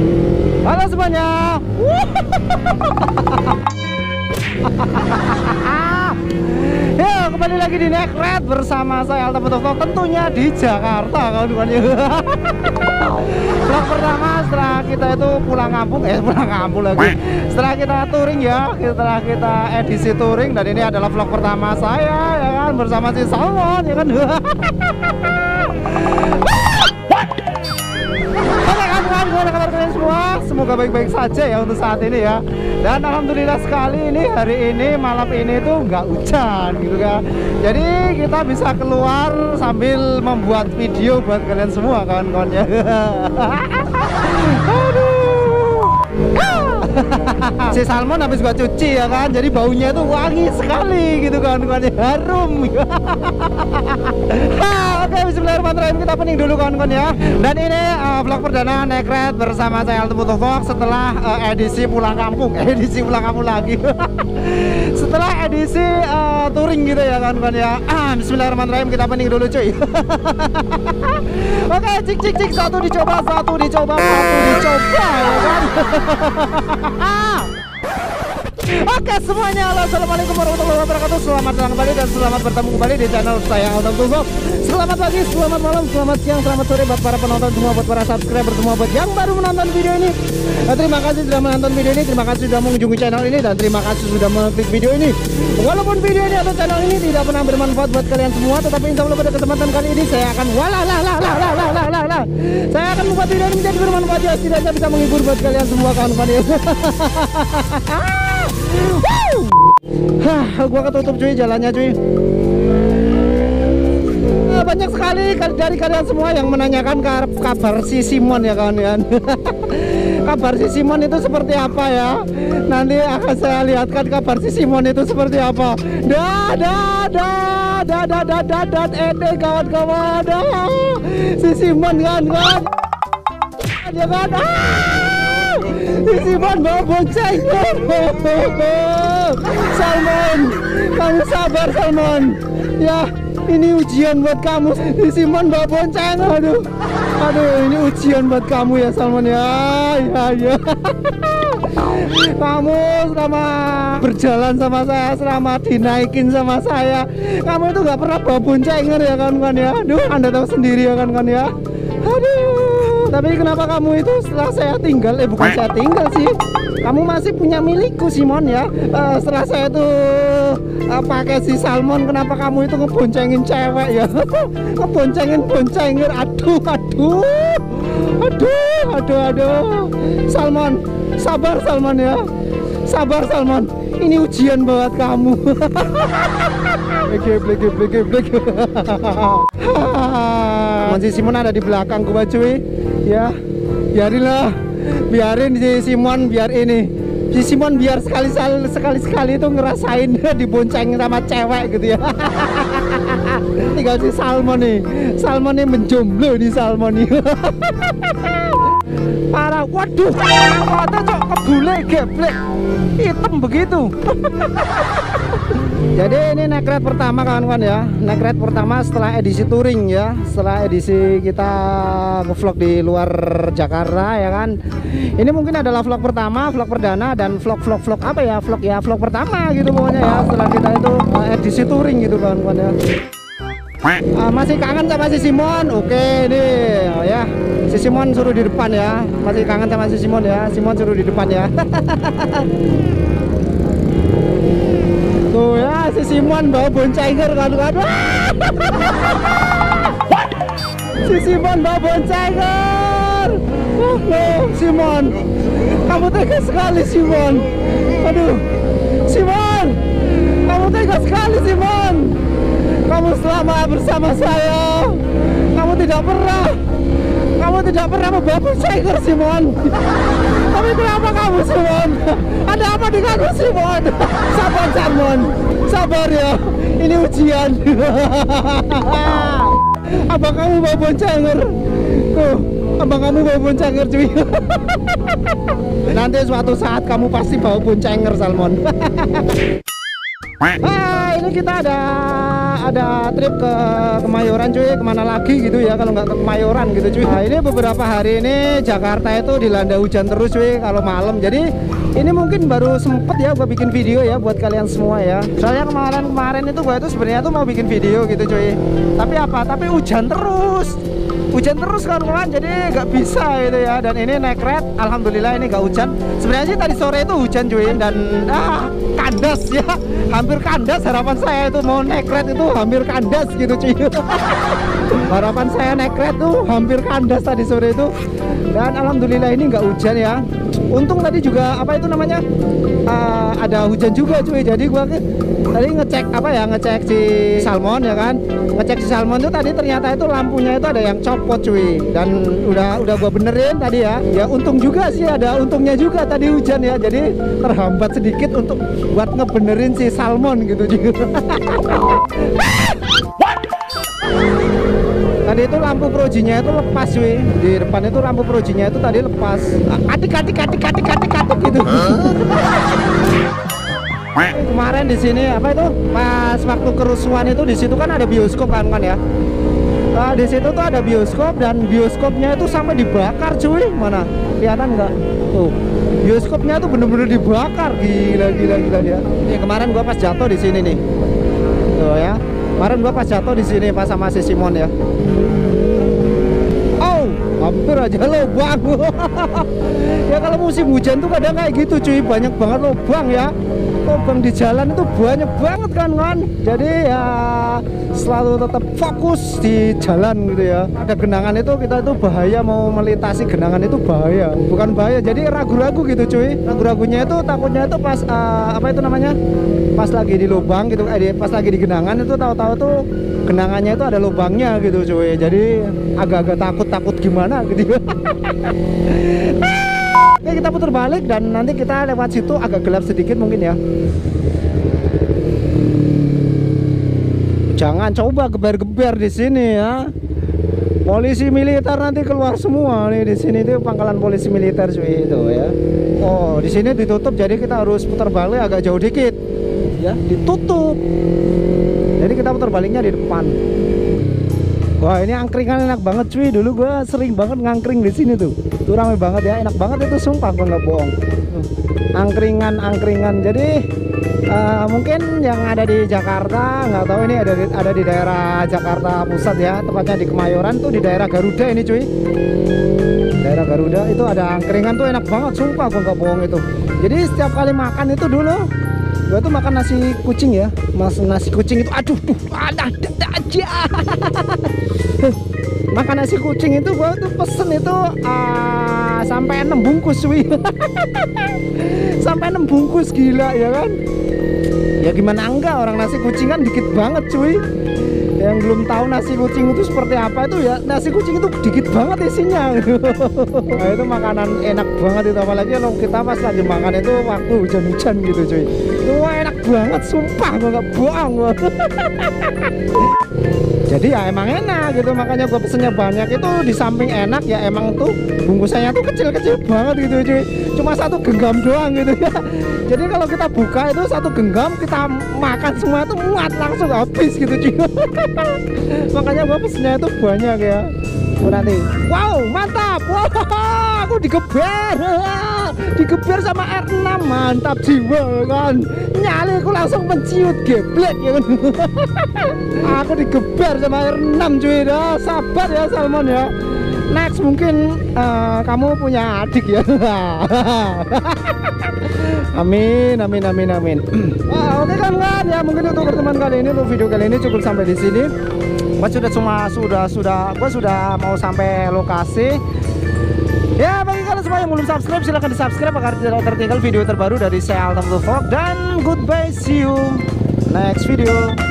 Halo semuanya. Ya, kembali lagi di Nekret bersama saya Alta Fotovlog, tentunya di Jakarta kawan-kawan. Vlog pertama setelah kita itu pulang kampung lagi. Setelah kita touring ya, setelah kita edisi touring, dan ini adalah vlog pertama saya ya kan, bersama si Salmon ya kan. Gimana kabar kalian semua? Semoga baik-baik saja ya untuk saat ini ya. Dan alhamdulillah sekali ini hari ini malam ini tuh nggak hujan gitu kan. Jadi kita bisa keluar sambil membuat video buat kalian semua kawan-kawan ya. Aduh. Si Salmon habis gua cuci ya kan, jadi baunya itu wangi sekali gitu kawan-kawan, harum. Oke, bismillahirrahmanirrahim, kita pening dulu kawan-kawan ya. Dan ini vlog perdana Nekret bersama saya Alta Fotovlog setelah edisi pulang kampung, lagi. Setelah edisi touring gitu ya kawan-kawan ya. Bismillahirrahmanirrahim, kita pening dulu cuy. Oke, cik, satu dicoba ya kan. Oke semuanya, halo, assalamualaikum warahmatullahi wabarakatuh. Selamat datang kembali dan selamat bertemu kembali di channel saya Alta Fotovlog. Selamat pagi, selamat malam, selamat siang, selamat sore buat para penonton semua, buat para subscriber semua, buat yang baru menonton video ini. Terima kasih sudah menonton video ini, terima kasih sudah mengunjungi channel ini, dan terima kasih sudah mengklik video ini. Walaupun video ini atau channel ini tidak pernah bermanfaat buat kalian semua, tetapi insya Allah pada kesempatan kali ini saya akan saya akan membuat video ini menjadi bermanfaat ya, setidaknya bisa menghibur buat kalian semua kawan-kawan ya. Gua ketutup cuy jalannya cuy. Banyak sekali dari kalian semua yang menanyakan kabar si Simon ya kawan-kawan. Kabar si Simon itu seperti apa ya? Nanti akan saya lihatkan kabar si Simon itu seperti apa. Kawan-kawan. Si Simon kan ya kan. Si Simon bawa bonceng. Salmon, kamu sabar Salmon. Ya, ini ujian buat kamu. Si Simon bawa bonceng. Aduh, ini ujian buat kamu ya Salmon ya. Ya. Kamu selama berjalan sama saya, selama dinaikin sama saya, kamu itu nggak pernah bawa boncengan ya kawan-kawan ya. Aduh, Anda tahu sendiri ya kawan-kawan ya. Aduh, tapi kenapa kamu itu setelah saya tinggal, bukan saya tinggal sih, kamu masih punya milikku Simon ya. Setelah saya tuh pakai si Salmon, kenapa kamu itu ngeboncengin cewek ya? Ngeboncengin. Aduh. Salmon, sabar Salmon ya. Sabar Salmon, ini ujian buat kamu. Blek. Si Simon ada di belakang gua cuy. Ya, biarin si Simon, si Simon biar sekali-sekali itu ngerasain dibonceng sama cewek gitu ya. Tinggal si Salmon nih menjomblo nih Salmon nih. Parah, waduh, angkotnya cok kebule geblek, hitam begitu. Jadi ini Nekret pertama kawan-kawan ya, Nekret pertama setelah edisi touring ya, setelah edisi kita nge-vlog di luar Jakarta ya kan. Ini mungkin adalah vlog pertama, vlog perdana, dan vlog apa ya, vlog pertama gitu pokoknya ya, setelah kita itu edisi touring gitu kawan-kawan ya. Masih kangen sama si Simon? Oke nih ya, si Simon suruh di depan ya. Masih kangen sama si Simon ya, Simon suruh di depan ya. Tuh ya, si Simon bawa boncenger kan. Si Simon bawa boncenger. Simon, kamu tega sekali Simon. Aduh, Simon, kamu tega sekali Simon. Kamu selama bersama saya, kamu tidak pernah membawa boncenger Simon. Tapi kenapa kamu Simon? Ada apa denganmu Simon? Sabar Simon, sabar ya, ini ujian. Abang kamu bawa boncenger. Tuh, abang kamu bawa boncenger cuy. Nanti suatu saat kamu pasti bawa boncenger Salmon. Ini kita ada trip ke Kemayoran cuy. Kemana lagi gitu ya kalau nggak ke Kemayoran gitu cuy. Nah, ini beberapa hari ini Jakarta itu dilanda hujan terus cuy kalau malam. Jadi ini mungkin baru sempet ya gua bikin video ya buat kalian semua ya. Soalnya kemarin itu gua itu sebenarnya tuh mau bikin video gitu cuy. Tapi apa? Tapi hujan terus. Hujan terus kawan-kawan, jadi nggak bisa gitu ya. Dan ini naik red, alhamdulillah ini nggak hujan. Sebenarnya sih tadi sore itu hujan cuy, dan kandas ya, hampir kandas. Harapan saya itu mau naik red itu hampir kandas gitu cuy. Harapan saya naik red tuh hampir kandas tadi sore itu. Dan alhamdulillah ini nggak hujan ya. Untung tadi juga apa itu namanya ada hujan juga cuy. Jadi gua tadi ngecek si salmon ya kan. Ngecek si salmon itu tadi ternyata itu lampunya itu ada yang copot cuy. Dan udah gua benerin tadi ya. Ya untung juga sih, ada untungnya juga tadi hujan ya. Jadi terhambat sedikit untuk buat ngebenerin si salmon gitu juga. Tadi itu lampu projinya itu lepas cuy. Di depan itu lampu projinya itu tadi lepas. Katik gitu. Kemarin di sini apa itu pas waktu kerusuhan itu di situ kan ada bioskop kan ya. Di situ tuh ada bioskop dan bioskopnya itu sampai dibakar cuy. Mana kelihatan nggak tuh, bioskopnya tuh bener-bener dibakar. Gila dia. Ini kemarin gua pas jatuh di sini nih tuh ya. Kemarin gua pas jatuh di sini pas sama si Simon ya. Oh, hampir aja lubang. Ya kalau musim hujan tuh kadang kayak gitu cuy, banyak banget lubang ya. Lubang di jalan itu banyak banget kan. Jadi ya selalu tetap fokus di jalan gitu ya. Ada genangan itu kita itu bahaya, mau melintasi genangan itu bahaya. Bukan bahaya, jadi ragu-ragu gitu cuy. Ragu-ragunya itu takutnya itu pas apa itu namanya? Pas lagi di lubang gitu, pas lagi di genangan itu tahu-tahu tuh genangannya itu ada lubangnya gitu cuy. Jadi agak-agak takut gimana gitu. Oke, kita putar balik dan nanti kita lewat situ, agak gelap sedikit mungkin ya. Jangan coba geber-geber di sini ya. Polisi militer nanti keluar semua nih di sini, tuh pangkalan polisi militer cuy itu ya. Oh, di sini ditutup jadi kita harus putar balik agak jauh dikit. Ya, ditutup. Jadi kita putar baliknya di depan. Wah, ini angkringan enak banget cuy. Dulu gua sering banget ngangkring di sini tuh. Tuh ramai banget ya, enak banget itu sumpah gua nggak bohong. Angkringan. Jadi mungkin yang ada di Jakarta nggak tahu, ini ada di daerah Jakarta Pusat ya, tepatnya di Kemayoran tuh, di daerah Garuda ini cuy. Daerah Garuda itu ada angkringan tuh enak banget sumpah gua nggak bohong itu. Jadi setiap kali makan itu dulu gua tuh makan nasi kucing ya. Nasi kucing itu aduh ada aja. Makan nasi kucing itu gua tuh pesen itu sampai 6 bungkus cuy. Sampai 6 bungkus, gila ya kan. Ya gimana enggak, orang nasi kucing kan dikit banget cuy. Yang belum tahu nasi kucing itu seperti apa itu ya, nasi kucing itu dikit banget isinya. Nah, itu makanan enak banget itu, apalagi kalau kita pas lagi makan itu waktu hujan-hujan gitu cuy. Itu enak banget sumpah, gua nggak bohong. Jadi ya emang enak gitu, makanya gue pesennya banyak. Itu di samping enak ya emang tuh bungkusannya tuh kecil-kecil banget gitu cuy. Cuma 1 genggam doang gitu ya. Jadi kalau kita buka itu 1 genggam, kita makan semua itu muat langsung habis gitu cuy. Makanya gue pesennya itu banyak ya. Nanti wow mantap, wow aku digeber sama R6, mantap jiwa kan. Nyali aku langsung menciut geblek ya kan. Aku digeber sama R6 cuy dah. Sabar ya Salmon ya. Next mungkin kamu punya adik ya. Amin. Wah, oke kan ya, mungkin untuk pertemuan kali ini, untuk video kali ini cukup sampai di sini. Gua sudah mau sampai lokasi. Ya, bagi kalian semua yang belum subscribe, silahkan di subscribe agar tidak tertinggal video terbaru dari saya Altam Vlog. Dan goodbye, see you next video.